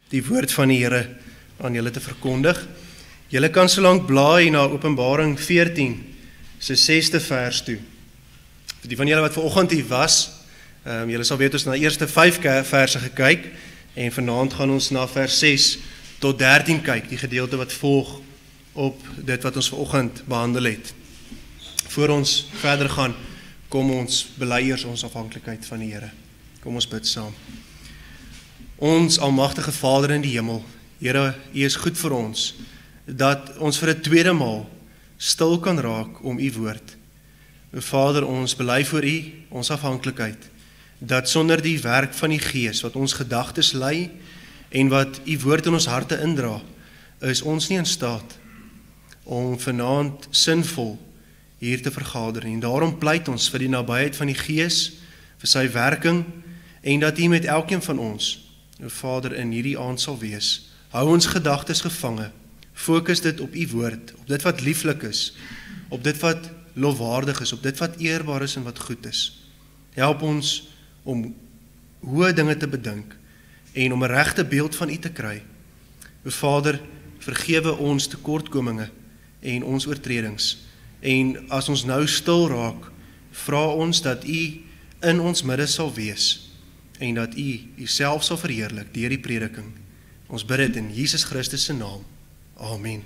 die woord van die Here aan julle te verkondig. Julle kan solank blaai na Openbaring 14, se 6de vers toe. Vir die van julle wat vanoggend hier was, julle sal weet ons na die eerste 5 verse gekyk, en vanaand gaan ons na vers 6 tot 13 kyk, die gedeelte wat volg op dit wat ons vanoggend behandel het. Voor ons verder gaan, kom ons bely eers ons afhanklikheid van die Here. Kom ons bid saam. Ons almagtige Vader in die hemel, Here, U is goed vir ons, dat ons vir 'n tweede maal stil kan raak om U woord. Vader, ons bely voor U ons afhanklikheid, dat sonder die werk van die Gees wat ons gedagtes lei en wat U woord in ons harte indra, is ons nie in staat om vanaand sinvol hier te vergader. En daarom pleit ons vir die nabyheid van die Gees, vir sy werking, en dat U met elkeen van ons, Vader, in hierdie aand sal wees. Hou ons gedagtes gevange, fokus dit op U woord, op dit wat lieflik is, op dit wat lofwaardig is, op dit wat eerbaar is en wat goed is. Help ons om hoë dinge te bedink en om 'n regte beeld van U te kry. Vader, vergewe ons tekortkominge en ons oortredings. En as ons nou stil raak, vra ons dat U in ons midde sal wees en dat U Uself sal verheerlik deur die prediking. Ons bid dit in Jesus Christus se naam. Amen.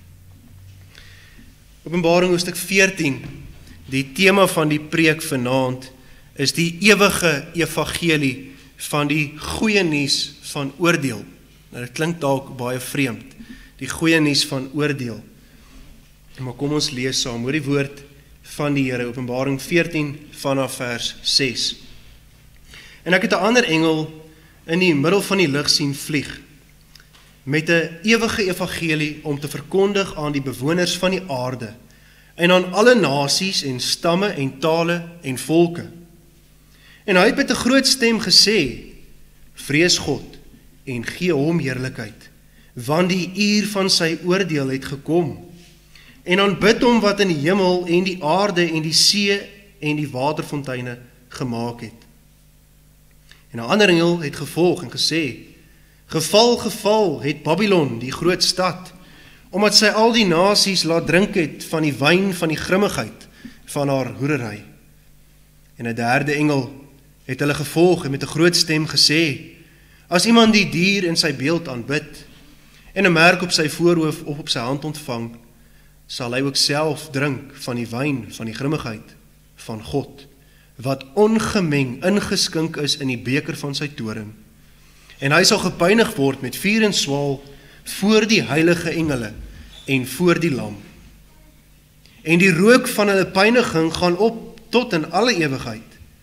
Openbaring hoofstuk 14, die tema van die preek vanaand is die ewige evangelie van die goeie nuus van oordeel. Nou, dit klink dalk baie vreemd, die goeie nuus van oordeel. Maar kom ons lees saam, hoor die woord van die Here, Openbaring 14 vanaf vers 6. En ek het 'n ander engel in die middel van die lug sien vlieg, met 'n ewige evangelie om te verkondig aan die bewoners van die aarde, en aan alle nasies en stamme en tale en volke. En hy het met 'n groot stem gesê, vrees God en gee hom heerlikheid, want die uur van sy oordeel het gekom. En aanbid hom wat in die hemel en die aarde en die see en die waterfonteine gemaak het. En 'n ander engel het gevolg en gesê, geval, geval het Babylon, die groot stad, omdat sy al die nasies laat drink het van die wyn van die grimmigheid van haar hoerery. En 'n derde engel het hulle gevolg en met 'n groot stem gesê, as iemand die dier in sy beeld aanbid en 'n merk op sy voorhoof of op sy hand ontvang, sal hy ook self drink van die wyn van die grimmigheid van God, wat ongemeng ingeskink is in die beker van sy toorn. En hy sal gepynig word met vuur en swaal voor die heilige engele en voor die lam. En die rook van hulle pyniging gaan op tot in alle ewigheid.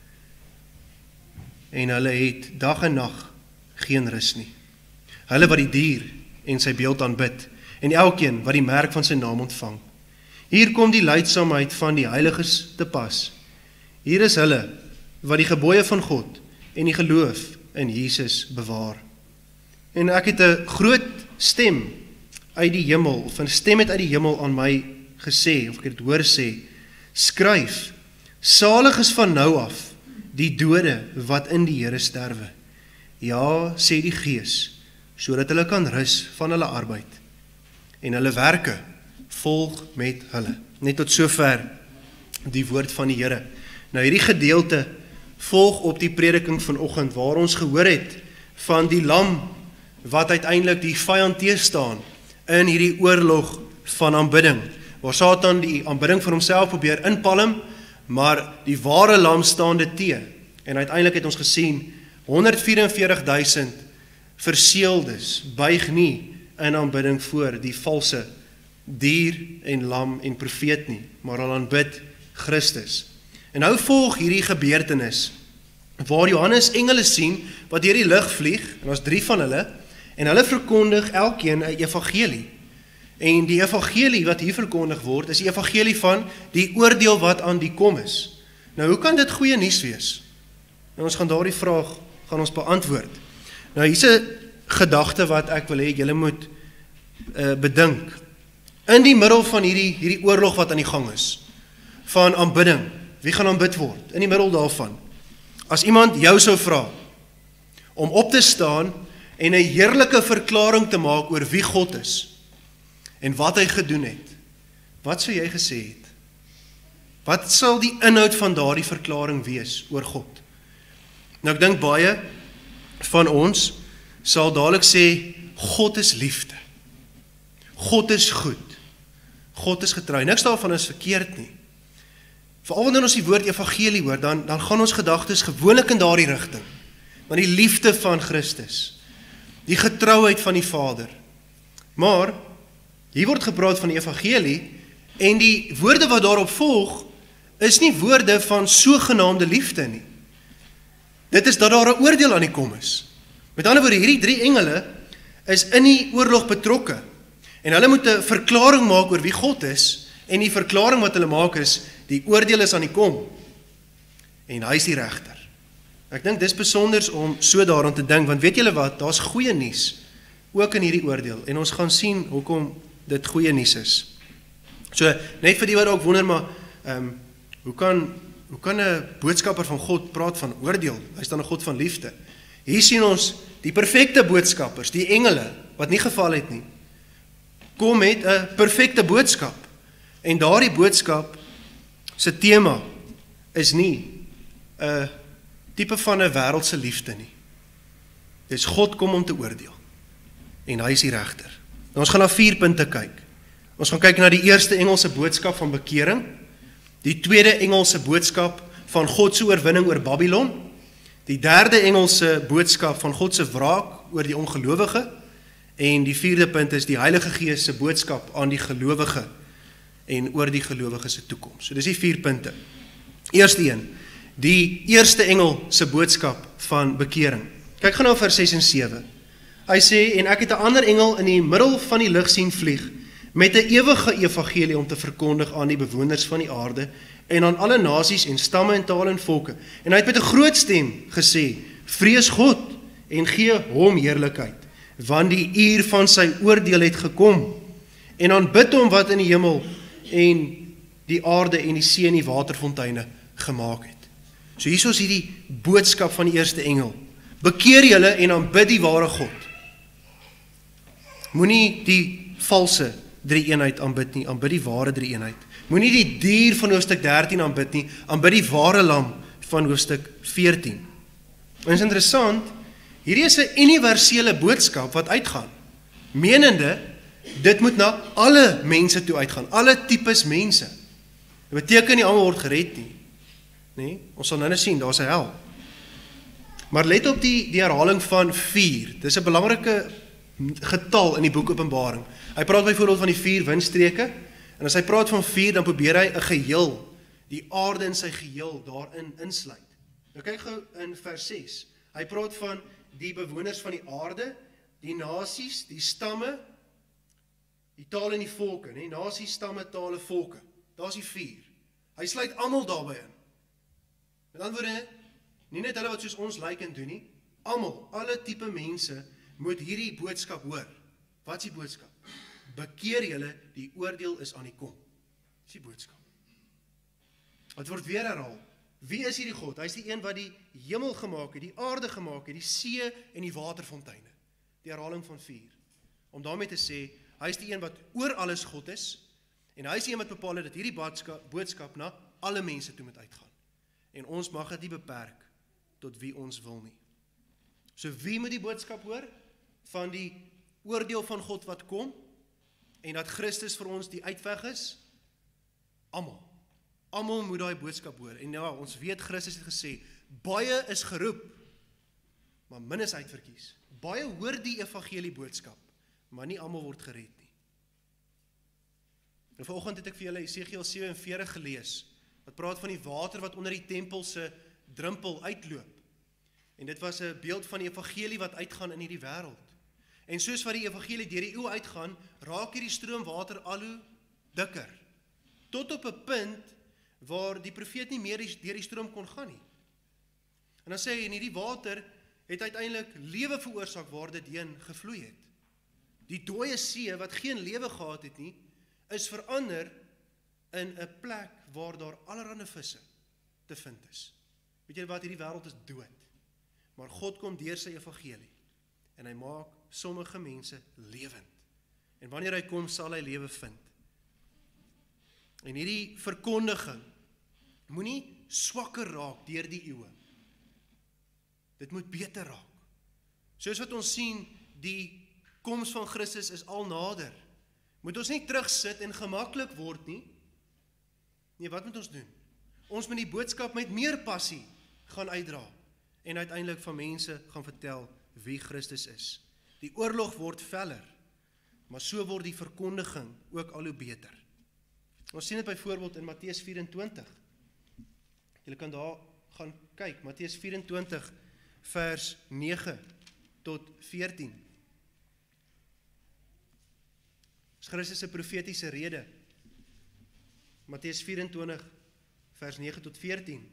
En hulle het dag en nag geen rus nie. Hulle wat die dier en sy beeld aanbid, en elkeen wat die merk van sy naam ontvang. Hier kom die lydsaamheid van die heiliges te pas. Hier is hulle wat die gebooie van God en die geloof in Jesus bewaar. En ek het 'n groot stem uit die hemel, of 'n stem het uit die hemel aan my gesê, of ek het hoor sê, skryf, salig is van nou af die dode wat in die Here sterwe. Ja, sê die Gees, sodat hulle kan rus van hulle arbeid en hulle werke volg met hulle. Net tot sover die woord van die Here. Nou hierdie gedeelte volg op die prediking vanoggend waar ons gehoor het van die lam wat uiteindelik die vyand teëstaan in hierdie oorlog van aanbidding, waar Satan die aanbidding van homself probeer inpalm, maar die ware lam staan dit te. En uiteindelik het ons gesien 144.000 verseeldes buig nie in aanbidding voor die valse dier en lam en profeet nie, maar hulle aanbid Christus. En nou volg hierdie gebeurtenis waar Johannes engele sien wat deur die lug vlieg, en ons 3 van hulle, en hulle verkondig elkeen 'n evangelie. En die evangelie wat hier verkondig word, is die evangelie van die oordeel wat aan die kom is. Nou, hoe kan dit goeie nuus wees? En ons gaan daardie vraag beantwoord. Nou, hier's 'n gedagte wat ek wil hê julle moet bedink. In die middel van hierdie oorlog wat aan die gang is, van aanbidding, wie gaan aanbid word? In die middel daarvan, as iemand jou sou vra om op te staan en 'n heerlike verklaring te maak oor wie God is en wat hy gedoen het, wat sou jy gesê het? Wat sal die inhoud van daardie verklaring wees oor God? Nou ek dink baie van ons sal dadelik sê, God is liefde. God is goed. God is getrou. Niks daarvan is verkeerd nie. Veral wanneer ons die woord evangelie hoor, dan gaan ons gedagtes gewoonlik in daardie rigting. Dan die liefde van Christus, die getrouheid van die Vader. Maar hier word gepraat van die evangelie en die woorde wat daarop volg is nie woorde van sogenaamde liefde nie. Dit is dat daar 'n oordeel aan die kom is. Met ander woorde, hierdie 3 engele is in die oorlog betrokke en hulle moet 'n verklaring maak oor wie God is en die verklaring wat hulle maak is die oordeel is aan die kom en hy is die regter. Ek dink dis besonders om so daaraan te dink, want weet julle wat, daar's goeie nuus ook in hierdie oordeel en ons gaan sien hoekom dit goeie nuus is. So net vir die wat ook wonder, maar hoe kan 'n boodskapper van God praat van oordeel? Hy is dan 'n God van liefde. Hier sien ons die perfekte boodskappers, die engele wat nie geval het nie, kom met 'n perfekte boodskap. En daardie boodskap se tema is nie 'n tipe van 'n wêreldse liefde nie. Dis God kom om te oordeel. En hy is die regter. Nou ons gaan na 4 punte kyk. Ons gaan kyk na die eerste engelse boodskap van bekering, die tweede engelse boodskap van God se oorwinning oor Babylon, die derde engelse boodskap van God se wraak oor die ongelowige, en die vierde punt is die Heilige Gees se boodskap aan die gelowige en oor die gelowige se toekoms. So dis die 4 punte. Eerste een, die eerste engel se boodskap van bekering. Kyk gaan nou vers 6 en 7. Hy sê, en ek het 'n ander engel in die middel van die lug sien vlieg, met 'n ewige evangelie om te verkondig aan die bewoners van die aarde, en aan alle nasies en stamme en tale en volke. En hy het met 'n groot stem gesê, vrees God en gee hom heerlikheid, want die uur van sy oordeel het gekom, en aanbid hom wat in die hemel en die aarde en die see en die waterfonteine gemaak het. So hier is hierdie boodskap van die eerste engel. Bekeer julle en aanbid die ware God. Moenie die valse drie-eenheid aanbid nie, aanbid die ware drie-eenheid. Moenie die dier van hoofstuk 13 aanbid nie, aanbid die ware lam van hoofstuk 14. En is interessant, hierdie is 'n universele boodskap wat uitgaan, menende, dit moet na alle mense toe uitgaan, alle tipes mense. Dit beteken nie almal word gered nie. Nee, ons sal nou sien, daar's 'n hel. Maar let op die herhaling van 4. Dis 'n belangrike getal in die boek Openbaring. Hy praat byvoorbeeld van die 4 windstreke, en as hy praat van 4, dan probeer hy 'n geheel, die aarde in sy geheel daarin insluit. Nou kyk gou in vers 6. Hy praat van die bewoners van die aarde, die nasies, die stamme, die tale en die volke, nee, nasies, stamme, tale, volke. Daar's die 4. Hy sluit almal daarbey in. Met ander woorde, nie net hulle wat soos ons lyk en doen nie, almal, alle tipe mense moet hierdie boodskap hoor. Wat is die boodskap? Bekeer julle, die oordeel is aan die kom. Dis die boodskap. Het word weer herhaal. Wie is hierdie God? Hy is die een wat die hemel gemaak het, die aarde gemaak het, die see en die waterfonteine. Die herhaling van 4. Om daarmee te sê, hy is die een wat oor alles God is, en hy is die een wat bepaal het dat hierdie boodskap na alle mense toe moet uitgaan. En ons mag dit nie beperk tot wie ons wil nie. So wie moet die boodskap hoor? Van die oordeel van God wat kom, en dat Christus vir ons die uitweg is? Almal. Almal moet daai boodskap hoor. En ja, ons weet Christus het gesê, baie is geroep, maar min is uitverkies. Baie hoor die evangelie boodskap, maar nie almal word gered nie. En vanoggend het ek vir julle Esegiel 47 gelees, wat praat van die water wat onder die tempel se drempel uitloop. En dit was 'n beeld van die evangelie wat uitgaan in hierdie wêreld. En soos wat die evangelie deur die eeu uitgaan, raak hierdie stroomwater al hoe dikker. Tot op 'n punt waar die profeet nie meer deur die stroom kon gaan nie. En dan sê hy, en hierdie water het uiteindelik lewe veroorsaak waar dit heen gevloei het. Die dooie see wat geen lewe gehad het nie, is verander in 'n plek waar daar allerlei visse te vind is. Weet julle wat, hierdie wêreld is dood. Maar God kom deur sy evangelie en hy maak sommige mense lewend. En wanneer hy kom, sal hy lewe vind. En hierdie verkondiging moenie swakker raak deur die eeue. Dit moet beter raak. Soos wat ons sien, die koms van Christus is al nader. Moet ons nie terugsit en gemaklik word nie. Nee, wat moet ons doen? Ons moet die boodskap met meer passie gaan uitdra en uiteindelik van mense gaan vertel wie Christus is. Die oorlog word feller, maar so word die verkondiging ook al hoe beter. Ons sien dit byvoorbeeld in Matteus 24. Julle kan daar gaan kyk, Matteus 24 vers 9 tot 14. Dis Christus se profetiese rede. Matteus 24 vers 9 tot 14.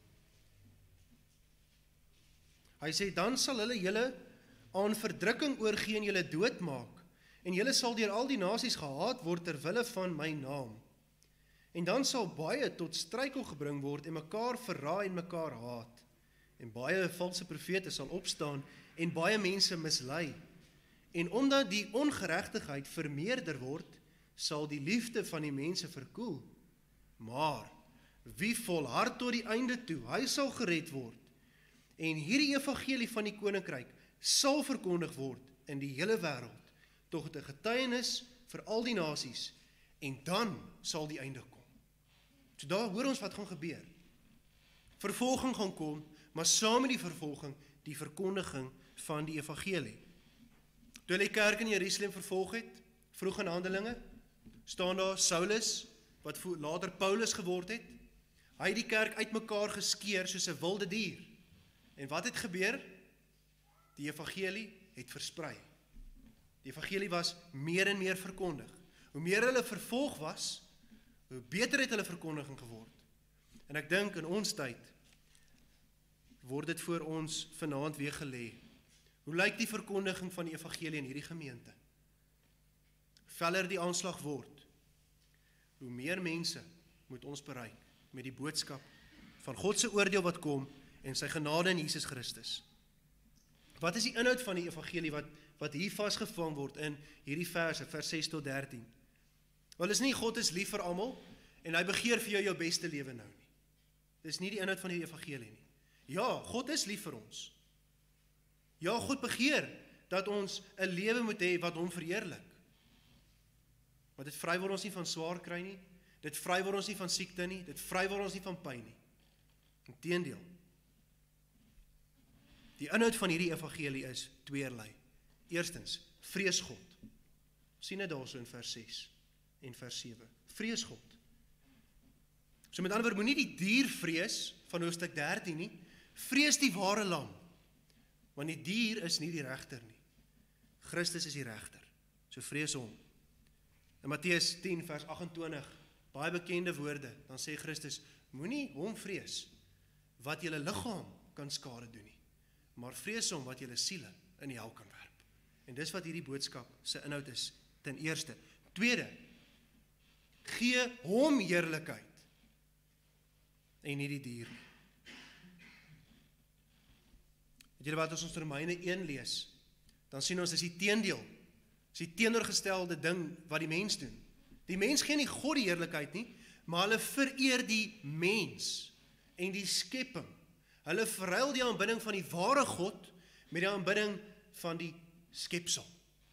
Hy sê, dan sal hulle julle aan verdrukking oorgee en julle doodmaak, en julle sal deur al die nasies gehaat word ter wille van my naam. En dan sal baie tot struikel gebring word en mekaar verraai en mekaar haat. En baie valse profete sal opstaan en baie mense mislei. En omdat die ongeregtigheid vermeerder word, sal die liefde van die mense verkoel. Maar wie volhard tot die einde toe, hy sal gered word. En hierdie evangelie van die koninkryk sal verkondig word in die hele wêreld, tot 'n getuienis vir al die nasies, en dan sal die einde kom. So daar hoor ons wat gaan gebeur. Vervolging gaan kom, maar saam met die vervolging, die verkondiging van die evangelie. Toe hulle die kerk in Jerusalem vervolg het, vroeg in Handelinge, staan daar Saulus, wat later Paulus geword het. Hy het die kerk uitmekaar geskeer soos 'n wilde dier. En wat het gebeur? Die evangelie het versprei. Die evangelie was meer en meer verkondig. Hoe meer hulle vervolg was, hoe beter het hulle verkondiging geword. En ek dink in ons tyd word dit voor ons vanaand weer gelê. Hoe lyk die verkondiging van die evangelie in hierdie gemeente? Veller die aanslag word, hoe meer mense moet ons bereik met die boodskap van God se oordeel wat kom en sy genade in Jesus Christus. Wat is die inhoud van die evangelie wat hier vasgevang word in hierdie verse, vers 6 tot 13? Wel, is nie God is lief vir almal en hy begeer vir jou beste lewe nou nie. Dis nie die inhoud van die evangelie nie. Ja, God is lief vir ons. Ja, God begeer dat ons 'n lewe moet hê wat hom verheerlik. Maar dit vry word ons nie van swaar kry nie, dit vry word ons nie van siekte nie, dit vry word ons nie van pyn nie. Inteendeel. Die inhoud van hierdie evangelie is tweeërlei. Eerstens, vrees God. Sien dit daarso in vers 6 en vers 7. Vrees God. So met ander woorde, moenie die dier vrees van hoofstuk 13 nie, vrees die ware lam. Want die dier is nie die regter nie. Christus is die regter. So vrees hom. In Matteus 10 vers 28, baie bekende woorde, dan sê Christus, moenie hom vrees wat julle liggaam kan skade doen nie, maar vrees hom wat julle siele in die hel kan werp. En dis wat hierdie boodskap se inhoud is, ten eerste. Tweede, gee hom heerlikheid en nie die dier nie. Weet julle wat, as ons Romeine 1 lees, dan sien ons, is die teendeel, is die teenoorgestelde ding wat die mens doen. Die mens gee nie God die heerlikheid nie, maar hulle vereer die mens en die skepping. Hulle verruil die aanbidding van die ware God met die aanbidding van die skepsel.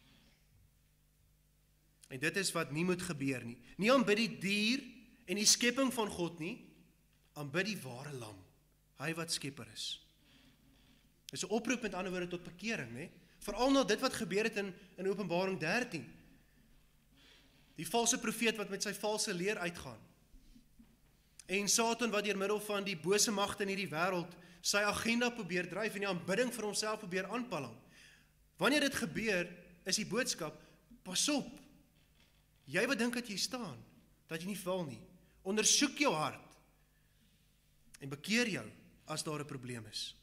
En dit is wat nie moet gebeur nie. Nie aanbid die dier en die skepping van God nie, aanbid die ware lam, hy wat skepper is. Dit is 'n oproep met ander woorde tot bekering, né? Veral na dit wat gebeur het in Openbaring 13. Die valse profeet wat met sy valse leer uitgaan. En Satan wat deur middel van die bose magte in hierdie wêreld sy agenda probeer dryf en die aanbidding vir homself probeer aanpalang. Wanneer dit gebeur, is die boodskap, pas op. Jy wat dink dat jy staan, dat jy nie val nie. Ondersoek jou hart en bekeer jou as daar 'n probleem is.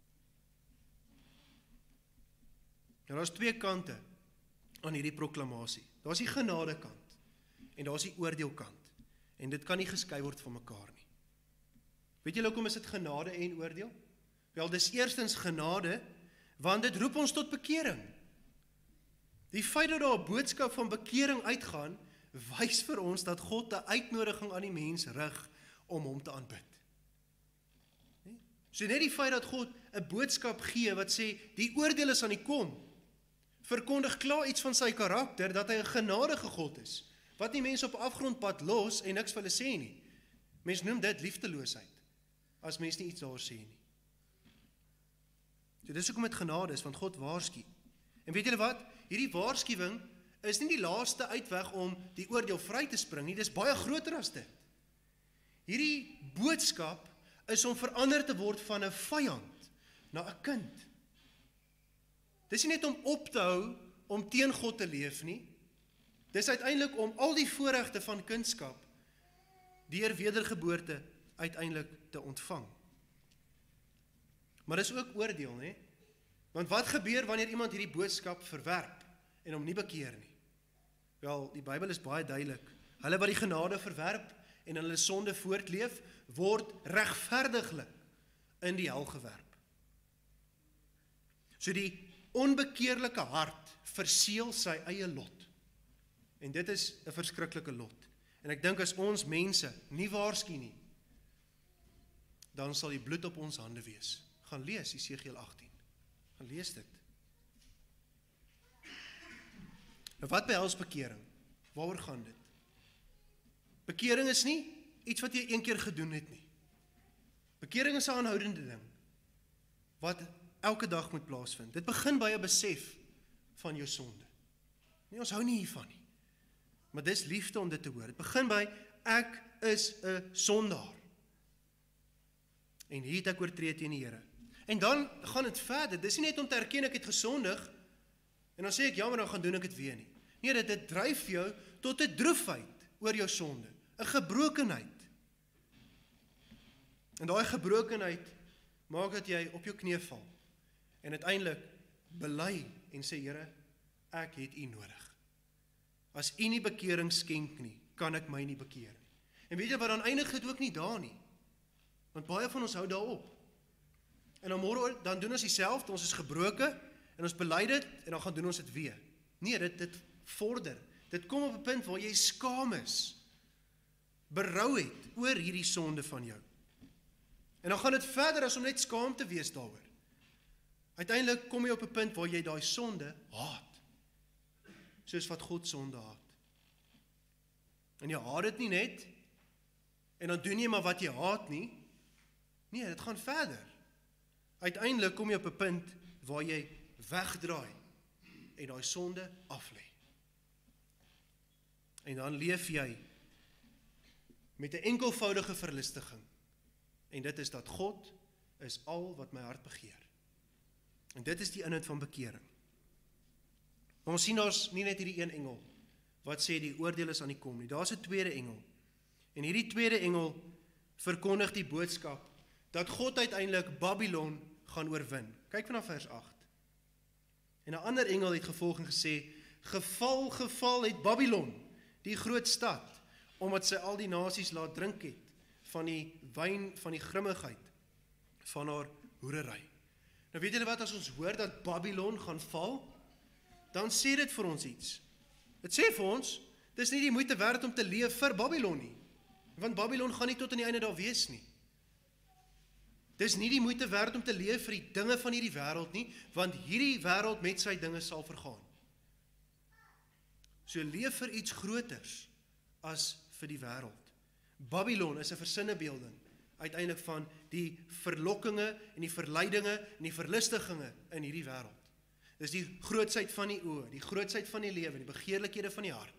Nou, daar is twee kante aan hierdie proklamasie. Daar is die genadekant en daar is die oordeelkant. En dit kan nie geskei word van mekaar nie. Weet julle hoekom is dit genade en oordeel? Wel, dis eerstens genade want dit roep ons tot bekering. Die feit dat daar 'n boodskap van bekering uitgaan, wys vir ons dat God 'n uitnodiging aan die mens rig om hom te aanbid. So net die feit dat God 'n boodskap gee wat sê, die oordeel is aan die kom, verkondig klaar iets van sy karakter, dat hy 'n genadige God is, wat nie mense op afgrondpad los en niks vir hulle sê nie. Mens noem dit liefdeloosheid, as mens nie iets daar sê nie. So dis hoekom dit genade is, want God waarsku. En weet julle wat? Hierdie waarskuwing is nie die laaste uitweg om die oordeel vry te spring nie, dis baie groter as dit. Hierdie boodskap is om verander te word van 'n vyand na 'n kind. Dis nie net om op te hou om teen God te leef nie. Dis uiteindelik om al die voorregte van kindskap deur wedergeboorte uiteindelik te ontvang. Maar dis ook oordeel, né? Want wat gebeur wanneer iemand hierdie boodskap verwerp en hom nie bekeer nie? Wel, die Bybel is baie duidelik. Hulle wat die genade verwerp en hulle sonde voortleef, word regverdiglik in die hel gewerp. So die onbekeerlike hart verseël sy eie lot. En dit is 'n verskriklike lot. En ek dink as ons mense nie waarsku nie, dan sal die bloed op ons hande wees. Gaan lees Jesegiel 18. Gaan lees dit. Nou wat behels bekering? Waaroor gaan dit? Bekering is nie iets wat jy een keer gedoen het nie. Bekering is 'n aanhoudende ding wat elke dag moet plaasvind. Dit begin by 'n besef van jou sonde. Nee, ons hou nie hiervan nie. Maar dis liefde om dit te hoor. Dit begin by ek is 'n sondaar. En hier het ek oortree teen die Here. En dan gaan dit verder. Dis nie net om te erken ek het gesondig en dan sê ek ja, maar dan gaan doen ek dit weer nie. Nee, dit dryf jou tot 'n droefheid oor jou sonde, 'n gebrokenheid. En daai gebrokenheid maak dat jy op jou knie val en uiteindelik bely en sê, Here, ek het U nodig. As U nie bekering skenk nie, kan ek my nie bekeer nie. En weet jy wat, dan eindig dit ook nie daar nie. Want baie van ons hou daarop. En dan môre dan doen ons dieselfde, ons is gebroken en ons bely dit en dan gaan doen ons dit weer. Nee, dit vorder. Dit kom op 'n punt waar jy skaam is, berou het oor hierdie sonde van jou. En dan gaan dit verder as om net skaam te wees daaroor. Uiteindelik kom jy op 'n punt waar jy daai sonde haat, soos wat God sonde haat. En jy haat dit nie net, en dan doen jy maar wat jy haat nie. Nee, dit gaan verder. Uiteindelik kom jy op 'n punt waar jy wegdraai en daai sonde aflê. En dan leef jy met 'n enkelvoudige verlustiging. En dit is dat God is al wat my hart begeer. En dit is die inhoud van bekering. Maar ons sien daar's nie net hierdie een engel wat sê die oordeel is aan die kom nie. Daar's 'n tweede engel. En hierdie tweede engel verkondig die boodskap dat God uiteindelik Babylon gaan oorwin. Kyk vanaf vers 8. En 'n ander engel het gevolg en gesê, geval, geval het Babylon, die groot stad, omdat sy al die nasies laat drink het van die wyn van die grimmigheid van haar hoerery. Nou weet julle wat, as ons hoor dat Babylon gaan val, dan sê dit vir ons iets. Dit sê vir ons, dis nie die moeite werd om te leef vir Babylon nie, want Babylon gaan nie tot aan die einde daar wees nie. Dis nie die moeite werd om te leef vir die dinge van hierdie wêreld nie, want hierdie wêreld met sy dinge sal vergaan. So leef vir iets groters as vir die wêreld. Babylon is 'n versinnebeelding uiteindelik van die verlokkinge en die verleidinge en die verlustigings in hierdie wêreld. Dis die grootsheid van die oë, die grootsheid van die lewe, die begeerlikhede van die hart.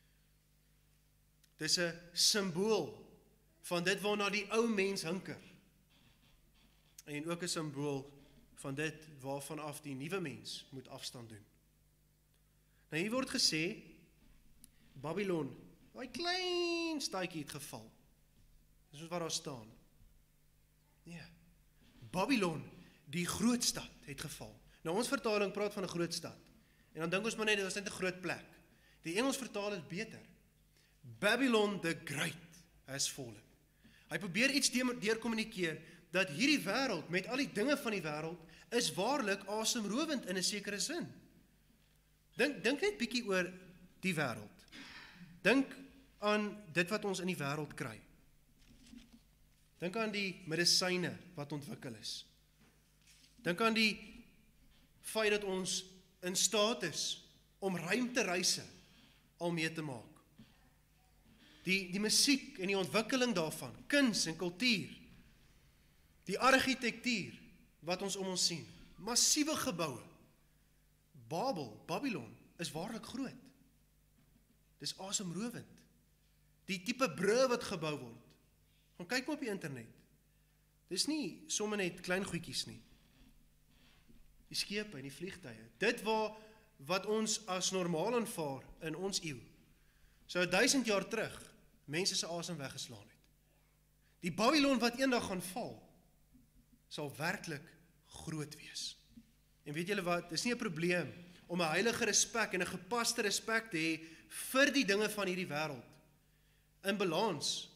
Dis 'n simbool van dit waarna die ou mens hinker. En ook 'n simbool van dit waarvan af die nuwe mens moet afstand doen. Nou hier word gesê, Babylon, daai klein stadjie het geval. Dis wat daar staan. Nee. Babylon, die groot stad, het geval. Nou ons vertaling praat van 'n groot stad. En dan dink ons maar net, dit was net 'n groot plek. Die Engels vertaal het beter. Babylon the Great has fallen. Hy probeer iets deurkommunikeer, dat hierdie wêreld, met al die dinge van die wêreld, is waarlik asemrowend in 'n sekere sin. Dink net bietjie oor die wêreld. Dink aan dit wat ons in die wêreld kry. Dink aan die medisyne wat ontwikkel is. Dink aan die feit dat ons in staat is om ruimtereise al mee te maak. Die musiek en die ontwikkeling daarvan, kuns en kultuur, die argitektuur wat ons om ons sien, massiewe geboue. Babylon is waarlik groot. Dis asemrowend. Die tipe brûe wat gebou word. Gaan kyk maar op die internet. Dis nie sommer net klein goedjies nie. Die skepe en die vliegtuie. Dit wat ons as normaal aanvaar in ons eeu. So 1000 jaar terug mense se asem weggeslaan het. Die Babylon wat eendag gaan val, sal werklik groot wees. En weet julle wat, dis nie 'n probleem om 'n heilige respek en 'n gepaste respek te hê vir die dinge van hierdie wêreld. In balans.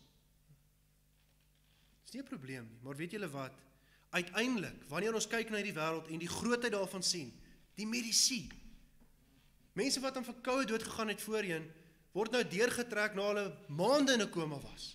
Dis nie 'n probleem nie, maar weet julle wat, uiteindelik, wanneer ons kyk na hierdie wêreld en die grootheid daarvan sien, die medisyne, mense wat aan verkoue dood gegaan het voorheen, word nou deurgetrek na hulle maande in 'n koma was.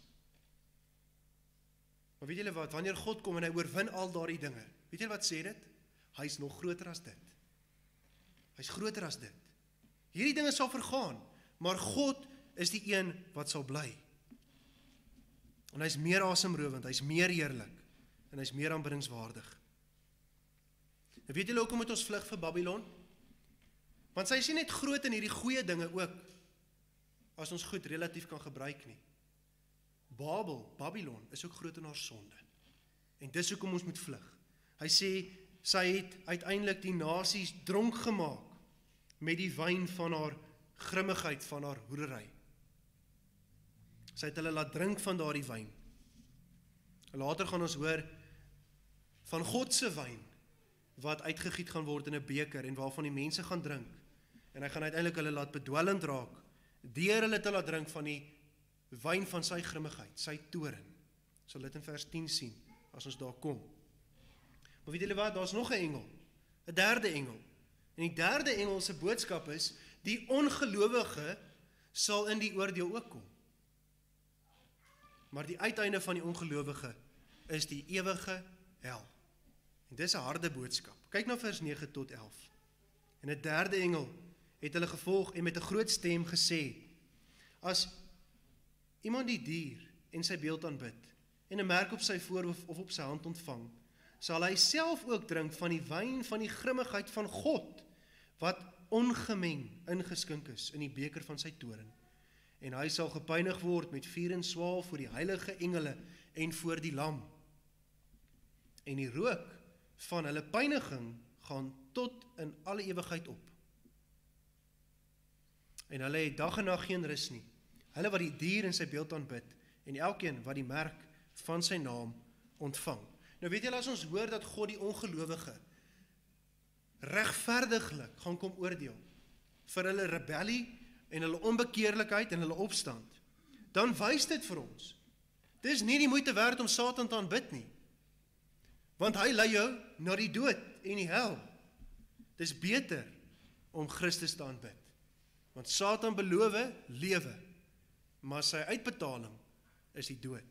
Maar weet julle wat, wanneer God kom en hy oorwin al daardie dinge, weet julle wat sê dit? Hy's nog groter as dit. Hy's groter as dit. Hierdie dinge sal vergaan, maar God is die een wat sal bly. En hy's meer asemrowend, hy's meer heerlik, en hy's meer aanbiddingswaardig. En weet julle hoekom moet ons vlug vir Babylon? Want sy is nie net groot in hierdie goeie dinge ook, as ons goed relatief kan gebruik nie. Babylon is ook groot in haar sonde. En dis hoekom ons moet vlug. Hy sê, sy het uiteindelik die nasies dronk gemaak met die wyn van haar grimmigheid, van haar hoerery. Sy het hulle laat drink van daardie wyn. Later gaan ons hoor van God se wyn, wat uitgegiet gaan word in 'n beker, en waarvan die mense gaan drink. En hy gaan uiteindelik hulle laat bedwelmd raak, deur hulle te laat drink van die wyn van sy grimmigheid, sy toorn. Sal dit in vers 10 sien, as ons daar kom. Maar weet julle wat, daar's nog 'n engel, 'n derde engel. En die derde engel se boodskap is, die ongelowige sal in die oordeel ook kom. Maar die uiteinde van die ongelowige is die ewige hel. En dis 'n harde boodskap. Kyk na vers 9 tot 11. En 'n derde engel het hulle gevolg en met 'n groot stem gesê, as iemand die dier en sy beeld aanbid, en 'n merk op sy voorhoof of op sy hand ontvang, sal hy self ook drink van die wyn van die grimmigheid van God, wat ongemeng ingeskink is in die beker van sy toorn. En hy sal gepynig word met vuur en swaal voor die heilige engele en voor die lam. En die rook van hulle pyniging gaan tot in alle ewigheid op. En hulle het dag en nag geen rus nie. Hulle wat die dier in sy beeld aanbid, en elkeen wat die merk van sy naam ontvang. Nou weet julle, as ons hoor dat God die ongelowige regverdiglik gaan kom oordeel vir hulle rebellie en hulle onbekeerlikheid en hulle opstand, dan wys dit vir ons, dis nie die moeite werd om Satan te aanbid nie, want hy lei jou na die dood en die hel. Dis beter om Christus te aanbid, want Satan beloof lewe, maar sy uitbetaling is die dood.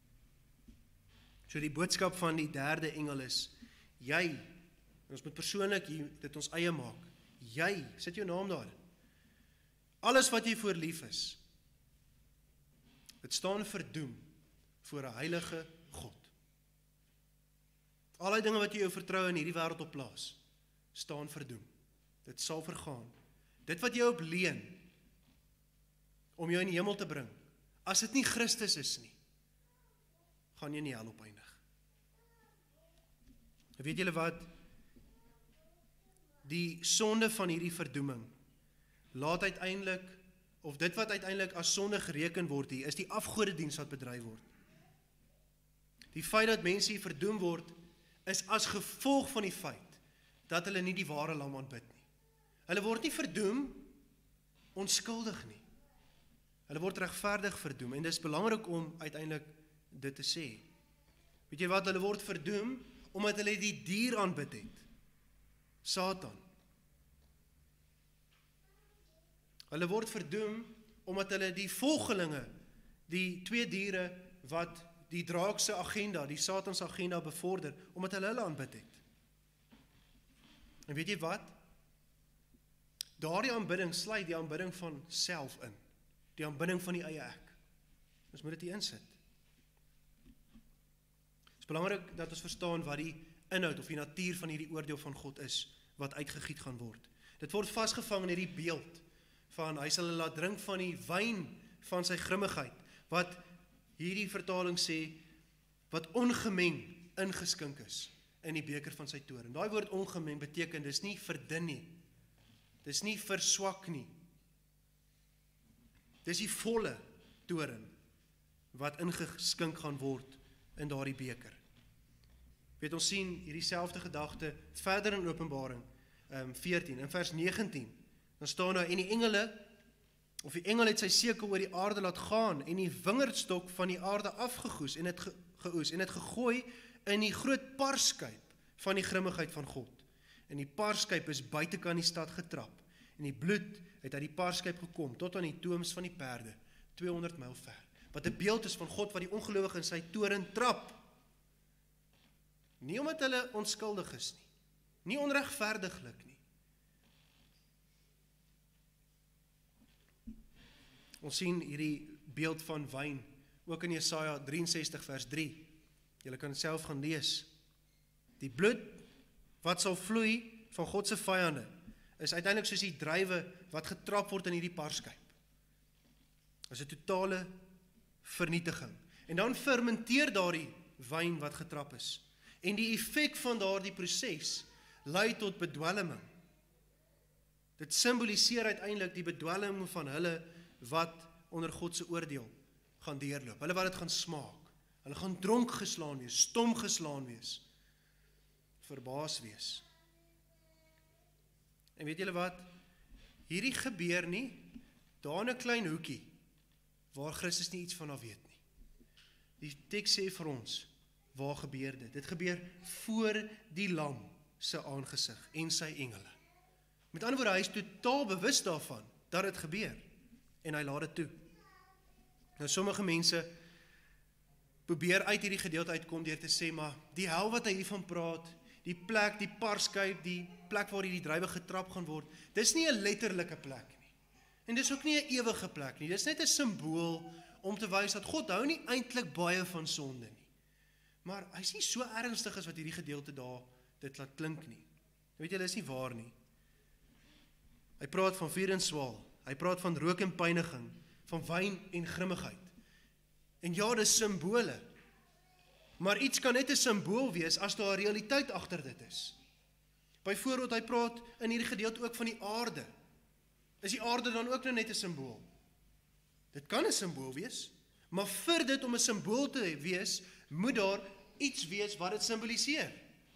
So die boodskap van die derde engel is, jy, en ons moet persoonlik dit ons eie maak, jy, sit jou naam daarin, alles wat jy voor lief is, dit staan verdoem voor 'n heilige God. Al die dinge wat jy jou vertroue in hierdie wêreld op plaas, staan verdoem. Dit sal vergaan. Dit wat jy op leen, om jou in die hemel te bring, as dit nie Christus is nie, gaan jy in die hel opeindig. Weet julle wat? Die sonde van hierdie verdoeming, laat uiteindelik, of dit wat uiteindelik as sonde gereken word hier, is die afgodediens wat bedryf word. Die feit dat mense hier verdoem word, is as gevolg van die feit, dat hulle nie die ware lam aanbid nie. Hulle word nie verdoem, onskuldig nie. Hulle word regverdig verdoem, en dit is belangrik om uiteindelik dit te sê. Weet jy wat, hulle word verdoem, omdat hulle die dier aanbid het. Satan. Hulle word verdoem, omdat hulle die volgelinge, die twee diere, wat die draakse agenda, die Satanse agenda bevorder, omdat hulle aanbid het. En weet jy wat? Daardie aanbidding sluit die aanbidding van self in. Die aanbidding van die eie ek. Ons moet dit hier insit. Het is belangrik dat ons verstaan wat die inhoud of die natuur van hierdie oordeel van God is, wat uitgegiet gaan word. Dit word vasgevang in hierdie beeld van, hy sal hulle laat drink van die wyn van sy grimmigheid, wat hierdie vertaling sê, wat ongemeng ingeskink is in die beker van sy toorn. Daai woord ongemeng beteken, dis nie verdun nie, dis nie verswak nie, dis die volle toorn, wat ingeskink gaan word in daardie beker. Weet, ons sien hierdie selfde gedagte verder in Openbaring 14, in vers 19, dan staan daar, en die engel het sy sekel oor die aarde laat gaan, en die wingerdstok van die aarde afgegoes, en het geoes, en het gegooi in die groot parskuip van die grimmigheid van God. En die parskuip is buitekant die stad getrap, en die bloed het uit die parskuip gekom, tot aan die toons van die perde, 200 myl ver. Wat 'n beeld is van God wat die ongelowige in sy toren trap. Nie omdat hulle onskuldig is nie, nie onregverdiglik nie. Ons sien hierdie beeld van wyn, ook in Jesaja 63 vers 3. Julle kan het self gaan lees. Die bloed wat sal vloei van God se vyande, is uiteindelik soos die druiwe wat getrap word in hierdie parskuip. Dit is 'n totale vernietiging. En dan fermenteer daardie wyn wat getrap is. En die effek van daardie proses lei tot bedwelming. Dit simboliseer uiteindelik die bedwelming van hulle wat onder God se oordeel gaan deurloop. Hulle wat dit gaan smaak. Hulle gaan dronk geslaan wees, stom geslaan wees, verbaas wees. En weet julle wat? Hierdie gebeur nie daar in 'n klein hoekie waar Christus nie iets van haar weet nie. Die teks sê vir ons, waar gebeur dit? Dit gebeur voor die lam se aangesig en sy engele. Met ander woorde, hy is totaal bewus daarvan dat dit gebeur en hy laat dit toe. Nou sommige mense probeer uit hierdie gedeelte uitkom deur te sê, maar die hel wat hy hiervan praat, die plek, die parskuip, die plek waar die druiwe getrap gaan word, dis nie 'n letterlike plek nie. En dis ook nie 'n ewige plek nie. Dis net 'n simbool om te wys dat God hou nie eintlik baie van sonde nie. Maar hy's nie so ernstig as wat hierdie gedeelte daar dit laat klink nie. Weet jy, dis nie waar nie. Hy praat van vuur en swaal. Hy praat van rook en pyniging, van wyn en grimmigheid. En ja, dis simbole. Maar iets kan net 'n simbool wees as daar 'n realiteit agter dit is. Byvoorbeeld, hy praat in hierdie gedeelte ook van die aarde. Is die aarde dan ook nou net 'n simbool? Dit kan 'n simbool wees, maar vir dit om 'n simbool te wees, moet daar iets wees wat dit simboliseer.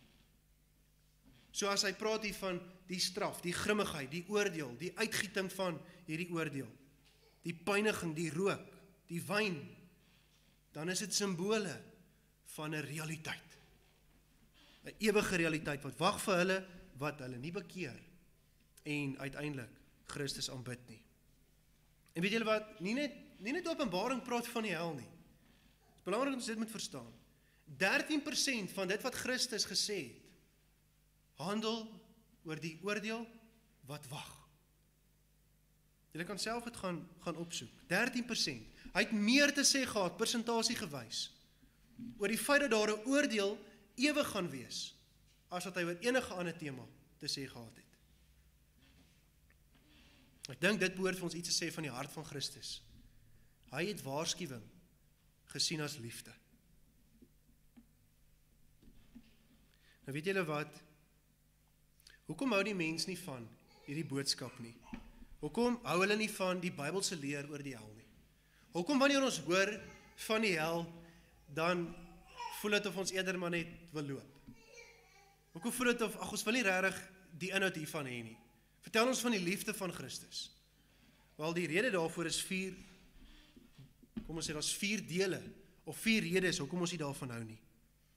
So as hy praat hier van die straf, die grimmigheid, die oordeel, die uitgieting van hierdie oordeel, die pyniging, die rook, die wyn, dan is dit simbole van 'n realiteit. 'n Ewige realiteit wat wag vir hulle wat hulle nie bekeer en uiteindelik Christus aanbid nie. En weet julle wat, nie net Openbaring praat van die hel nie. Het is belangrik dat ons dit moet verstaan. 13% van dit wat Christus gesê het, handel oor die oordeel wat wag. Julle kan self dit gaan opsoek. 13%. Hy het meer te sê gehad, persentasie gewys, oor die feit dat daar 'n oordeel ewig gaan wees, as wat hy oor enige ander tema te sê gehad het. Ek dink dit behoort vir ons iets te sê van die hart van Christus. Hy het waarskuwing gesien as liefde. Nou weet julle wat? Hoekom hou die mens nie van hierdie boodskap nie? Hoekom hou hulle nie van die Bybelse leer oor die hel nie? Hoekom wanneer ons hoor van die hel, dan voel dit of ons eerder maar net wil loop? Hoekom voel dit of, ons wil nie regtig die inhoud hiervan hê nie? Vertel ons van die liefde van Christus. Wel, die rede daarvoor is 4, kom ons sê, daar's 4 dele, of 4 redes, hoekom ons nie daarvan hou nie.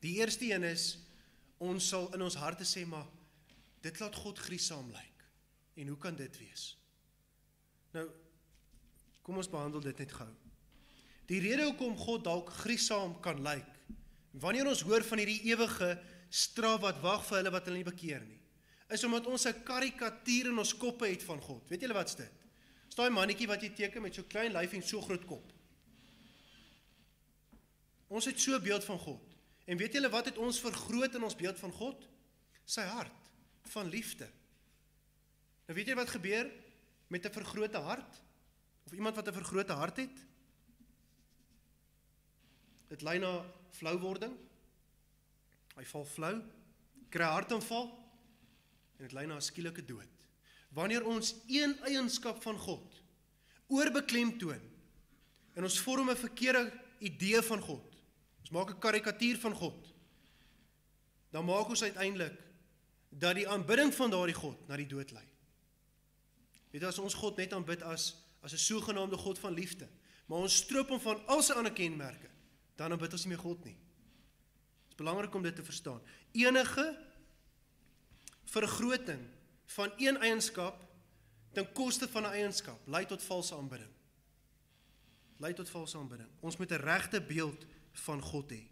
Die eerste een is, ons sal in ons harte sê, maar dit laat God griesaam lyk. En hoe kan dit wees? Nou, kom ons behandel dit net gou. Die rede hoekom God dalk griesaam kan lyk, wanneer ons hoor van hierdie ewige straf wat wag vir hulle wat hulle nie bekeer nie, is omdat ons 'n karikatuur in ons koppe het van God. Weet julle wat's dit? Is daai mannetjie wat jy teken met so klein lyf en so groot kop. Ons het so 'n beeld van God. En weet julle wat het ons vergroot in ons beeld van God? Sy hart van liefde. Nou weet jy wat gebeur met 'n vergrote hart? Of iemand wat 'n vergrote hart het? Dit lei na flauwording. Hy val flou, kry 'n hartaanval en dit lei na 'n skielike dood. Wanneer ons een eienskap van God oorbeklemtoon en ons vorm 'n verkeerde idee van God, ons maak 'n karikatuur van God, dan maak ons uiteindelik dat die aanbidding van daardie God na die dood lei. Weet jy, as ons God net aanbid as 'n sogenaamde God van liefde, maar ons stroop hom van al sy ander kenmerke, dan aanbid ons nie meer God nie. Het is belangrik om dit te verstaan. Enige vergroting van een eienskap ten koste van 'n eienskap lei tot valse aanbidding. Lei tot valse aanbidding. Ons moet 'n regte beeld van God hê.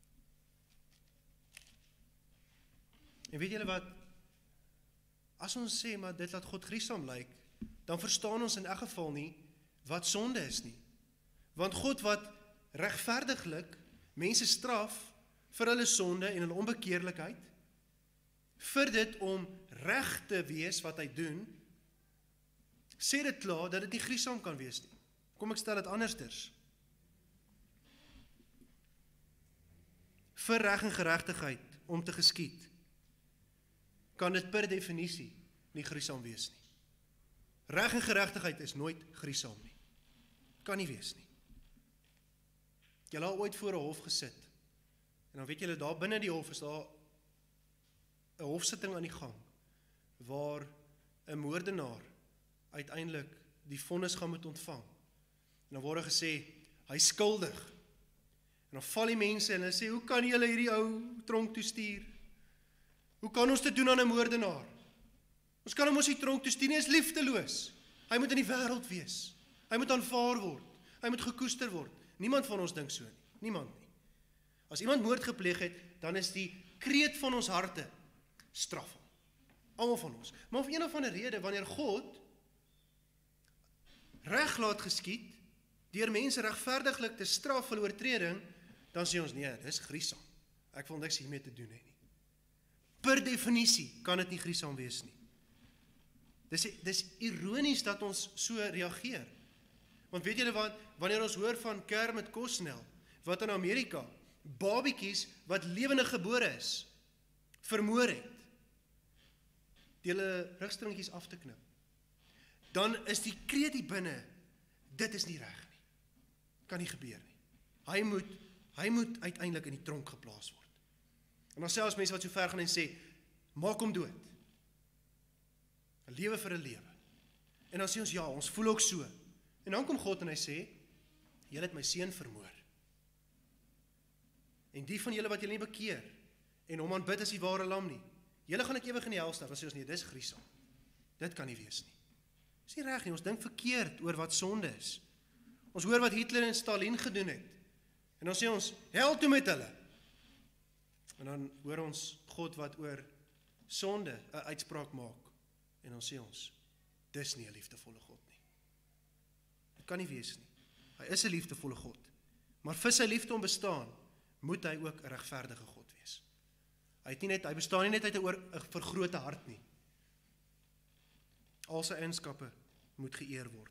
En weet julle wat? As ons sê maar dit laat God griesaam lyk, dan verstaan ons in elk geval nie wat sonde is nie. Want God wat regverdiglik mense straf vir hulle sonde en hulle onbekeerlikheid, vir dit om reg te wees wat hy doen, sê dit klaar dat dit nie griesaam kan wees nie. Kom ek stel dit andersters. Vir reg en geregtigheid om te geskied, kan dit per definisie nie griesaam wees nie. Reg en geregtigheid is nooit griesaam nie. Kan nie wees nie. Jy het ooit voor 'n hof gesit, en dan weet julle, daar binne die hof is daar 'n hofsitting aan die gang, waar 'n moordenaar uiteindelik die vonnis gaan moet ontvang. En dan word gesê, hy is skuldig. En dan val die mense en hulle sê, hoe kan julle hierdie ou tronk toe stuur? Hoe kan ons dit doen aan 'n moordenaar? Ons kan hom ons nie tronk toe stuur nie, hy is liefdeloos. Hy moet in die wêreld wees. Hy moet aanvaar word. Hy moet gekoester word. Niemand van ons dink so nie. Niemand nie. As iemand moord gepleeg het, dan is die kreet van ons harte, straf hom. Almal van ons. Maar of een of ander rede, wanneer God reg laat geskied, deur mense regverdiglik te straf vir oortreding, dan sê ons, nee, dis griesaam. Ek wil niks hiermee te doen hê nie. Per definisie kan dit nie griesaam wees nie. Dis ironies dat ons so reageer. Want weet julle wat, wanneer ons hoor van Kermit Kosnell, wat in Amerika babiekies wat lewendig gebore is, vermoor het, die hulle rugstringetjies af te knip, dan is die kreet hier binne, dit is nie reg nie. Kan nie gebeur nie. Hy moet uiteindelik in die tronk geplaas word. En dan selfs mense wat so ver gaan en sê, maak hom dood. 'n Lewe vir 'n lewe. En dan sê ons, ja, ons voel ook so. En dan kom God en hy sê, julle het my seun vermoor. En die van julle wat julle nie bekeer, en hom aanbid as die ware lam nie, julle gaan ek ewig in die hel sterf. Dan sê ons, nee, dis griesaam. Dit kan nie wees nie. Dis nie reg nie, ons dink verkeerd oor wat sonde is. Ons hoor wat Hitler en Stalin gedoen het. En dan sê ons, hel toe met hulle. En dan hoor ons God wat oor sonde 'n uitspraak maak. En dan sê ons, dis nie 'n liefdevolle God nie. Dit kan nie wees nie. Hy is 'n liefdevolle God. Maar vir sy liefde om bestaan, moet hy ook 'n regverdige God wees. Hy bestaan nie net uit 'n vergrote hart nie. Al sy eienskappe moet geëer word.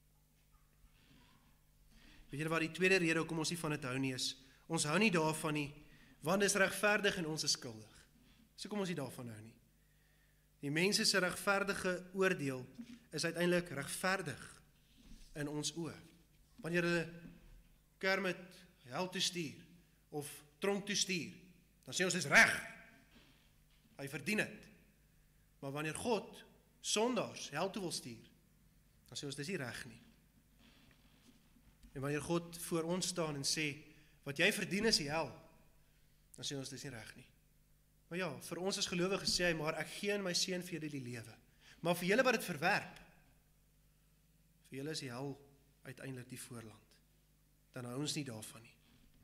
Weet julle wat die tweede rede hoekom ons nie van dit hou nie is, ons hou nie daarvan nie, want dit is regverdig en ons is skuldig. So kom ons nie daarvan hou nie. Die mense se regverdige oordeel is uiteindelik regverdig in ons oë. Wanneer hulle Kermit hel toe stuur of tronk toe stuur, dan sê ons dis reg. Hy verdien dit. Maar wanneer God sondaars hel toe wil stuur, dan sê ons dis nie reg nie. En wanneer God voor ons staan en sê, wat jy verdien is die hel, dan sê ons dis nie reg nie. Maar ja, vir ons as gelowiges sê hy, maar ek gee in my seun vir julle die lewe. Maar vir julle wat dit verwerp, vir julle is die hel uiteindelik die voorland. Dan hou ons nie daarvan nie.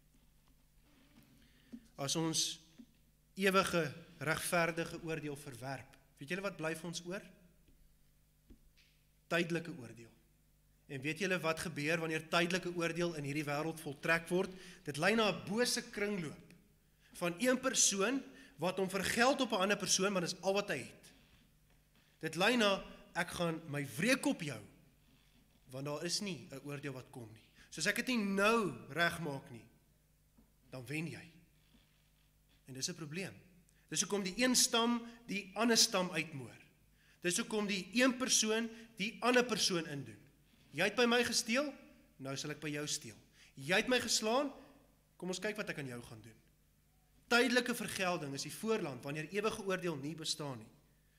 As ons ewige, regverdige oordeel verwerp, weet julle wat bly vir ons oor? Tydelike oordeel. En weet julle wat gebeur wanneer tydelike oordeel in hierdie wêreld voltrek word? Dit lei na 'n bose kringloop van een persoon wat hom vergeld op 'n ander persoon, maar dis al wat hy het. Dit lei na, ek gaan my wreek op jou, want daar is nie 'n oordeel wat kom nie. So as ek dit nie nou regmaak nie, dan wen jy. En dis 'n probleem. Dis hoekom die een stam die ander stam uitmoor. Dis hoekom die een persoon die ander persoon indoen. Jy het by my gesteel, nou sal ek by jou steel. Jy het my geslaan, kom ons kyk wat ek aan jou gaan doen. Tydelike vergelding is die voorland wanneer ewige oordeel nie bestaan nie.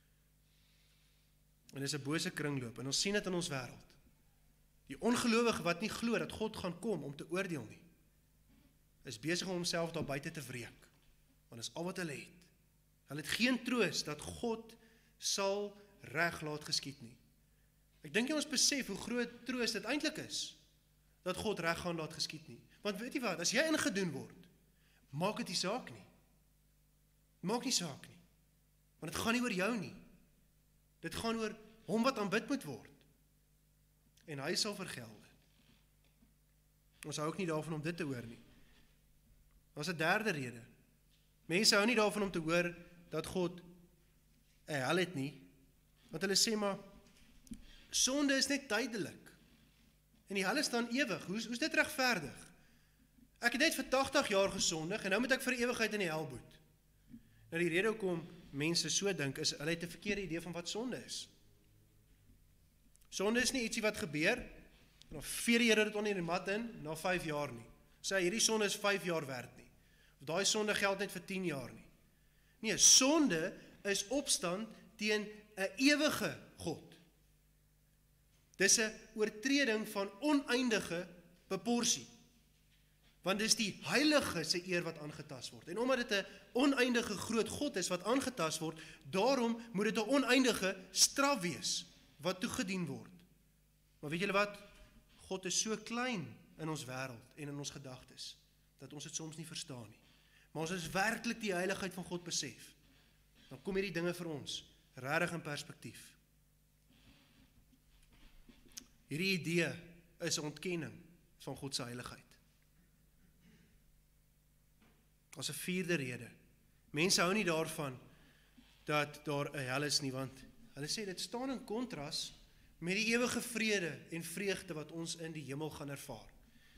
En dis 'n bose kringloop en ons sien dit in ons wêreld. Die ongelowige wat nie glo dat God gaan kom om te oordeel nie, is besig om homself daar buite te wreek. Want dis al wat hulle het. Hulle het geen troos dat God sal reg laat geskied nie. Ek dink jy ons besef hoe groot troos dit eintlik is, dat God reg gaan laat geskied nie. Want weet jy wat, as jy ingedoen word, maak dit nie saak nie. Maak nie saak nie. Want dit gaan nie oor jou nie. Dit gaan oor hom wat aanbid moet word. En hy sal vergelde. Ons hou ook nie daarvan om dit te hoor nie. Daar's 'n derde rede. Mense hou nie daarvan om te hoor dat God 'n hel het nie, want hulle sê maar sonde is net tydelik. En die hel is dan ewig. Hoe's dit regverdig? Ek het net vir 80 jaar gesondig en nou moet ek vir ewigheid in die hel boet. Nou die rede hoekom mense so dink is hulle het 'n verkeerde idee van wat sonde is. Sonde is nie ietsie wat gebeur en dan vee die Here dit onder die mat in na 5 jaar nie. Sê hierdie sonde is 5 jaar werd nie. Of daai sonde geld net vir 10 jaar nie. Nee, sonde is opstand teen 'n ewige God. Dis 'n oortreding van oneindige proporsie. Want dis die heilige se eer wat aangetast word. En omdat dit 'n oneindige groot God is wat aangetast word, daarom moet dit 'n oneindige straf wees wat toegedien word. Maar weet julle wat? God is so klein in ons wêreld en in ons gedagtes dat ons dit soms nie verstaan nie. Maar ons is werklik die heiligheid van God besef, dan kom hierdie dinge vir ons regtig in perspektief. Hierdie idee is 'n ontkenning van God se heiligheid. As 'n vierde rede. Mense hou nie daarvan dat daar 'n hel is nie, want hulle sê dit staan in kontras met die ewige vrede en vreugde wat ons in die hemel gaan ervaar.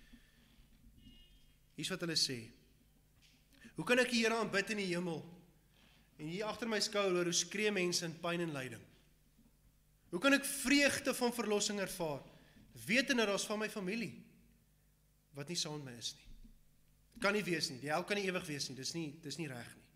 Hier's wat hulle sê. Hoe kan ek die Here aanbid in die hemel? En hier agter my skouer hoor hoe skree mense in pyn en lyding. Hoe kan ek vreugde van verlossing ervaar, wetende daar's van my familie wat nie saam met my is nie? Dit kan nie wees nie, die hel kan nie ewig wees nie, dis nie reg nie.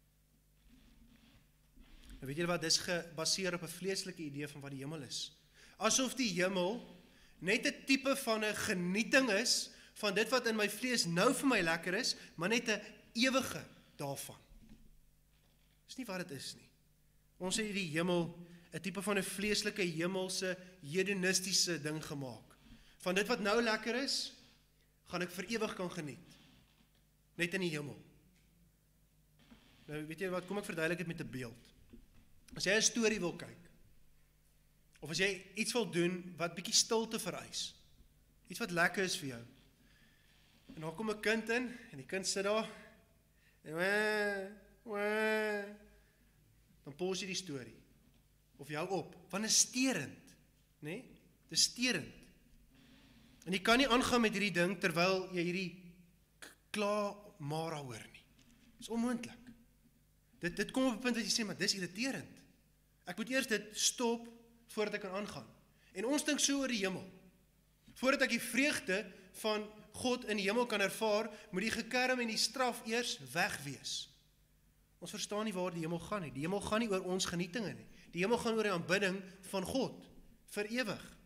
Nou weet julle wat, dis gebaseer op 'n vleeslike idee van wat die hemel is. Asof die hemel net 'n tipe van 'n genieting is van dit wat in my vlees nou vir my lekker is, maar net 'n ewige daarvan. Dis nie wat dit is nie. Ons het die hemel 'n tipe van 'n vleeslike hemelse hedonistiese ding gemaak. Van dit wat nou lekker is, gaan ek vir ewig kan geniet. Net in die hemel. Nou weet jy wat, kom ek verduidelik dit met 'n beeld. As jy 'n storie wil kyk, of as jy iets wil doen wat bietjie stilte vereis, iets wat lekker is vir jou, en dan kom 'n kind in, en die kind sit daar, en dan pos jy die storie, of jy hou op, want dit is sterend, nee? Dit is sterend. En jy kan nie aangaan met hierdie ding, terwyl jy hierdie klaar Mara hoor nie. Dit is onmoontlik. Dit kom op 'n punt dat jy sê, maar dis irriterend. Ek moet eers dit stop, voordat ek kan aangaan. En ons dink so oor die hemel. Voordat ek die vreugde van God in die hemel kan ervaar, moet die gekerm en die straf eers weg wees. Ons verstaan nie waar die hemel gaan nie. Die hemel gaan nie oor ons genietinge nie. Die hemel gaan oor die aanbidding van God, vir ewig.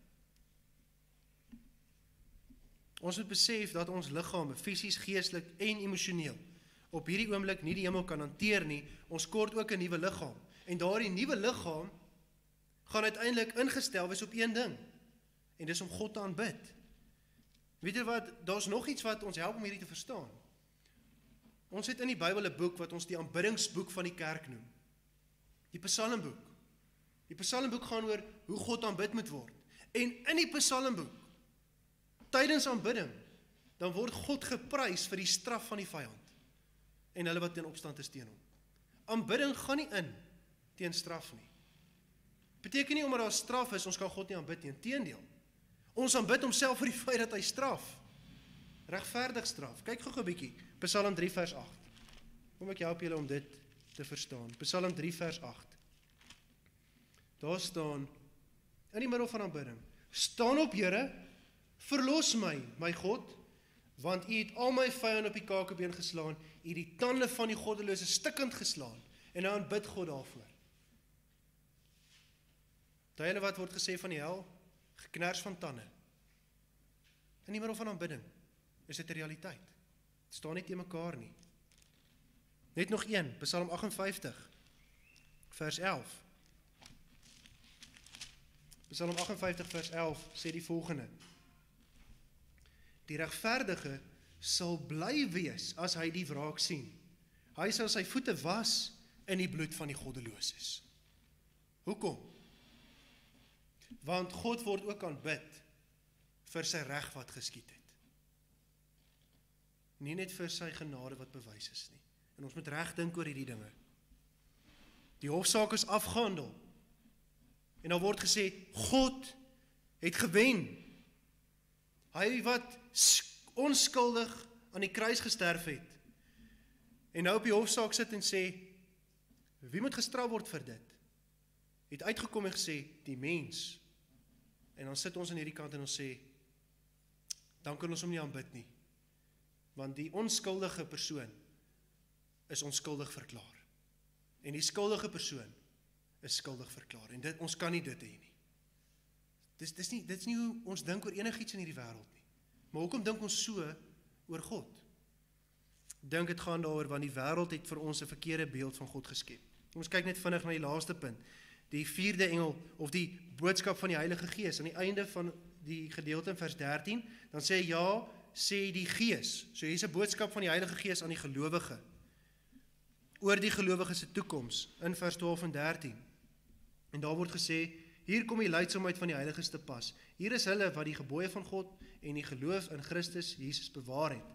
Ons moet besef dat ons liggame, fisies, geestelik en emosioneel, op hierdie oomblik nie die hemel kan hanteer nie, ons kort ook 'n nuwe liggaam. En daardie nuwe liggaam gaan uiteindelik ingestel wees op een ding, en dis om God te aanbid. Weet jy wat, daar's nog iets wat ons help om hierdie te verstaan. Ons het in die Bybel 'n boek wat ons die aanbiddingsboek van die kerk noem. Die Psalmboek. Die Psalmboek gaan oor hoe God aanbid moet word. En in die Psalmboek, tydens aanbidding, dan word God geprys vir die straf van die vyand en hulle wat in opstand is teen hom. Aanbidding gaan nie in teen straf nie. Beteken nie omdat daar straf is, ons kan God nie aanbid nie, inteendeel. Ons aanbid homself vir die feit dat hy straf. Regverdig straf. Kyk gou 'n bietjie. Psalm 3 vers 8. Kom ek help julle om dit te verstaan. Psalm 3 vers 8. Daar staan, in die middel van aanbidding, staan op Here, verlos my, my God, want u het al my vyande op die kakebeen geslaan, u het die tande van die goddelose stikkend geslaan, en nou aanbid God daarvoor. Daai wat word gesê van die hel, geknars van tande. In die middel van aanbidding is dit 'n realiteit. Dit staan nie te mekaar nie. Net nog een, Psalm 58, vers 11. Psalm 58 vers 11 sê die volgende: Die regverdige sal bly wees as hy die wraak sien. Hy sal sy voete was in die bloed van die goddeloses. Hoekom? Want God word ook aanbid vir sy reg wat geskied het. Nie net vir sy genade wat bewys is nie. En ons moet reg dink oor hierdie dinge. Die hofsaak is afgehandel. En dan word gesê, God het gewen. Hy wat onskuldig aan die kruis gesterf het. En nou op die hofsaak sit en sê, wie moet gestraf word vir dit? Het uitgekom en gesê, die mens. En dan sit ons aan hierdie kant en ons sê, dan kan ons hom nie aanbid nie. Want die onskuldige persoon is onskuldig verklaar. En die skuldige persoon is skuldig verklaar. En ons kan nie dit hê nie. Dit is nie hoe ons dink oor enigiets in hierdie wêreld nie. Maar hoekom dink ons so oor God? Dink dit gaan daaroor, want die wêreld het vir ons 'n verkeerde beeld van God geskep. Ons kyk net vinnig na die laaste punt. Die 4de engel, of die boodskap van die Heilige Gees, aan die einde van die gedeelte in vers 13, dan sê ja, sê die Gees. So hier is 'n boodskap van die Heilige Gees aan die gelowige, oor die gelowige se toekoms, in vers 12 en 13. En daar word gesê, hier kom die leidsaamheid van die heiliges te pas. Hier is hulle wat die gebooie van God en die geloof in Christus Jesus bewaar het.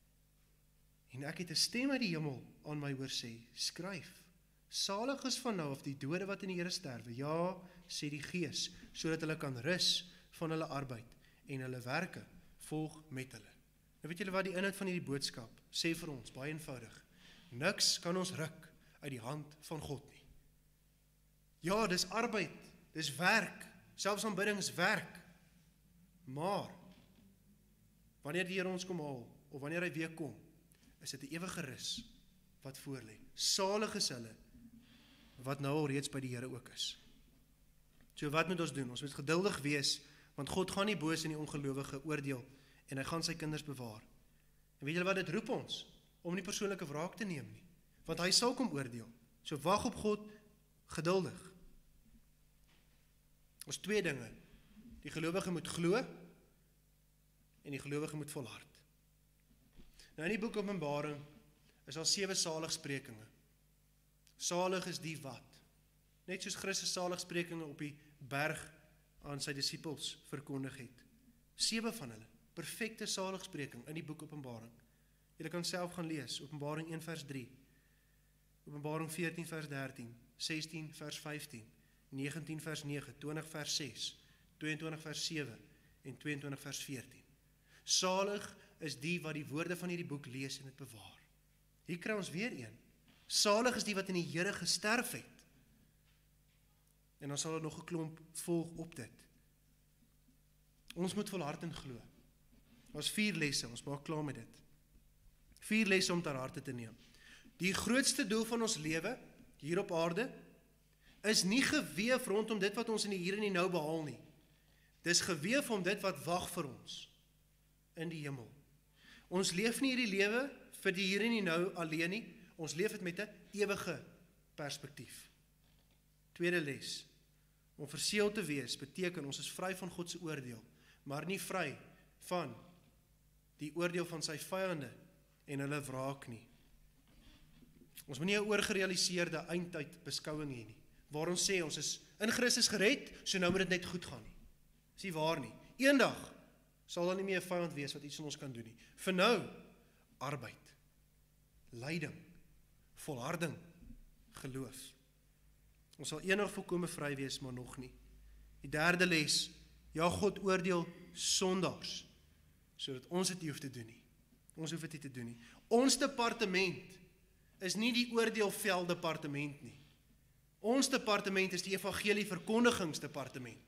En ek het 'n stem uit die hemel aan my hoor sê, skryf, salig is van nou af die dode wat in die Here sterwe, ja, sê die Gees, sodat hulle kan rus van hulle arbeid en hulle werke volg met hulle. Nou weet julle wat die inhoud van hierdie boodskap sê vir ons, baie eenvoudig. Niks kan ons ruk uit die hand van God nie. Ja, dis arbeid, dis werk, selfs aanbidding is werk. Maar wanneer die Here ons kom haal, of wanneer hy weer kom, is dit 'n ewige rus wat voorlê. Salig is hulle wat nou al reeds by die Here ook is. So wat moet ons doen? Ons moet geduldig wees, want God gaan nie boos in die ongelowige oordeel en hy gaan sy kinders bewaar. En weet julle wat dit roep ons? Om nie persoonlike wraak te neem nie, want hy sal kom oordeel. So wag op God geduldig. Ons twee dinge. Die gelowige moet glo en die gelowige moet volhard. Nou in die boek Openbaring is al 7 saligsprekinge. Salig is die wat. Net soos Christus saligsprekinge op die berg aan sy disippels verkondig het. 7 van hulle. Perfekte saligspreking in die boek Openbaring. Julle kan self gaan lees. Openbaring 1 vers 3. Openbaring 14 vers 13. 16 vers 15. 19 vers 9. 20 vers 6. 22 vers 7. En 22 vers 14. Salig is die wat die woorde van hierdie boek lees en het bewaar. Hier kry ons weer een. Salig is die wat in die Here gesterf het. En dan sal er nog 'n klomp volg op dit. Ons moet volhard en glo. Ons 4 lesse, ons maak klaar met dit. 4 lesse om ter harte te neem. Die grootste doel van ons lewe, hier op aarde, is nie geweef rondom dit wat ons in die hier en die nou behaal nie. Dis geweef om dit wat wag vir ons in die hemel. Ons leef nie hierdie lewe vir die hier en die nou alleen nie, ons leef dit met 'n ewige perspektief. Tweede les, om verseël te wees beteken ons is vry van God se oordeel, maar nie vry van die oordeel van sy vyande en hulle wraak nie. Ons moet nie 'n oorgerealiseerde eindtyd beskouing hê nie, waar ons sê ons is in Christus gered, so nou moet dit net goed gaan nie. Dis nie waar nie. Eendag sal daar nie meer 'n vyand wees wat iets aan ons kan doen nie. Vir nou, arbeid, lyding, volharding, geloof. Ons sal eendag volkome vry wees, maar nog nie. Die derde les, ja, God oordeel sondaars, sodat ons dit nie hoef te doen nie. Ons hoef dit nie te doen nie. Ons departement is nie die oordeelvelddepartement nie. Ons departement is die evangelie verkondigingsdepartement.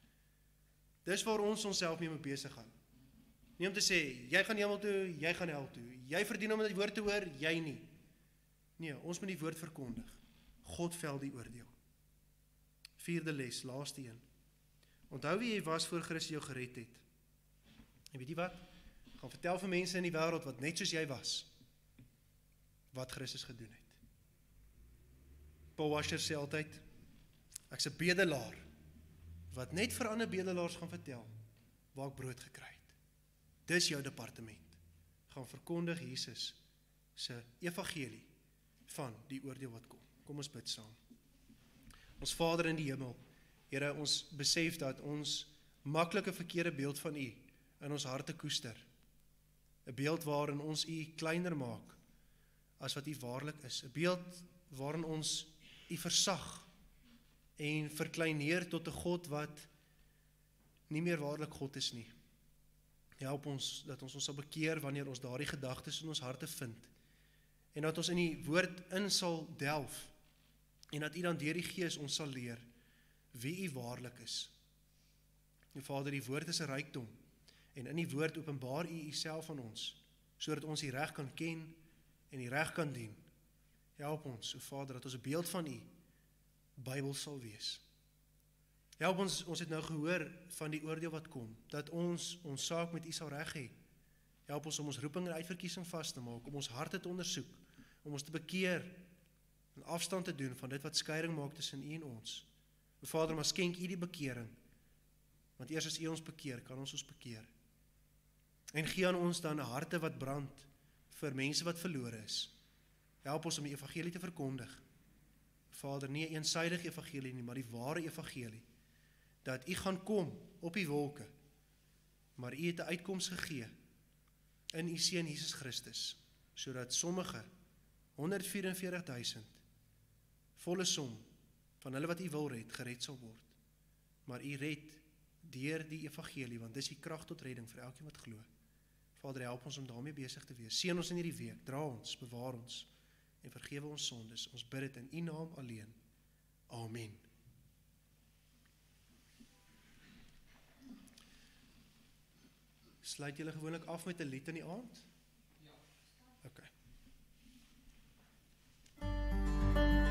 Dis waar ons onsself mee besig gaan. Nie om te sê, jy gaan hemel toe, jy gaan hel toe. Jy verdien om die woord te hoor, jy nie. Nee, ons moet die woord verkondig. God vel die oordeel. Vierde les, laaste een. Onthou wie jy was voor Christus jou gered het. En weet jy wat? Gaan vertel vir mense in die wêreld wat net soos jy was, wat Christus gedoen het. Paul Washer sê altyd, ek's 'n bedelaar, wat net vir ander bedelaars gaan vertel, waar ek brood gekry het. Dis jou departement. Gaan verkondig Jesus se evangelie van die oordeel wat kom. Kom ons bid saam. Ons Vader in die hemel, Here, ons besef dat ons maklike verkeerde beeld van U in ons harte koester. 'n Beeld waarin ons U kleiner maak as wat U waarlik is. 'n Beeld waarin ons U versag en verkleineer tot 'n God wat nie meer waarlik God is nie. Help ons dat ons sal bekeer wanneer ons daardie gedagtes in ons harte vind en dat ons in die woord in sal delf en dat U dan deur die Gees ons sal leer wie U waarlik is. Nou Vader, die woord is 'n rykdom en in die woord openbaar U Uself aan ons sodat ons U reg kan ken en U reg kan dien. Help ons, o Vader, dat ons 'n beeld van U Bybel sal wees. Help ons het nou gehoor van die oordeel wat kom, dat ons saak met U sal reg hê. Help ons om ons roeping en uitverkiesing vas te maak, om ons harte te ondersoek, om ons te bekeer en afstand te doen van dit wat skeiding maak tussen U en ons. O Vader, maar skenk U die bekering, want eers as U ons bekeer, kan ons bekeer. En gee aan ons dan 'n harte wat brand vir mense wat verlore is. Help ons om die evangelie te verkondig. Vader, nie 'n eensydige evangelie nie, maar die ware evangelie, dat U gaan kom op die wolke, maar U het 'n uitkoms gegee in U Seun Jesus Christus, sodat sommige 144.000 volle som van hulle wat U wil red, gered sal word. Maar U red deur die evangelie, want dis die krag tot redding vir elkeen wat glo. Vader, help ons om daarmee besig te wees. Seën ons in hierdie week, dra ons, bewaar ons en vergewe ons sondes. Ons bid dit in U naam alleen. Amen. Sluit julle gewoonlik af met 'n lied in die aand? Ja. Okay.